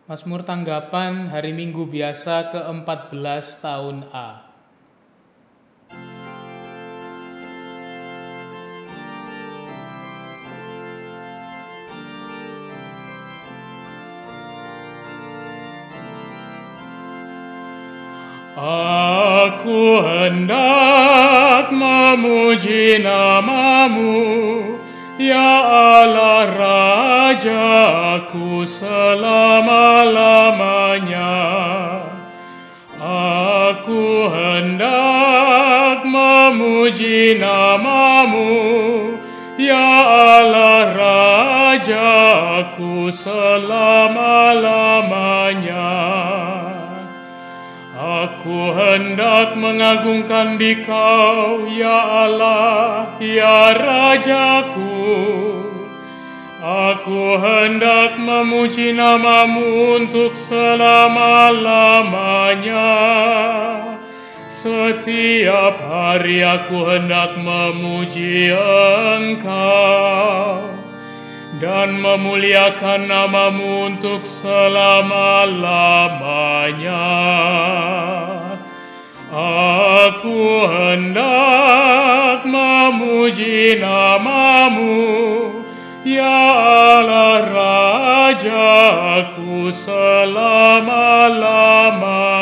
Mazmur tanggapan hari Minggu biasa ke-14 tahun A. Aku hendak memuji nama-Mu, ya Allah Rajaku selama-lamanya. Aku hendak memuji nama-Mu, ya Allah Rajaku selama-lamanya. Aku hendak mengagungkan Dikau, ya Allah, ya Rajaku. Aku hendak memuji nama-Mu untuk selama-lamanya. Setiap hari aku hendak memuji Engkau dan memuliakan nama-Mu untuk selama-lamanya. Aku hendak memuji nama-Mu, ya Allah Rajaku selama-lamanya.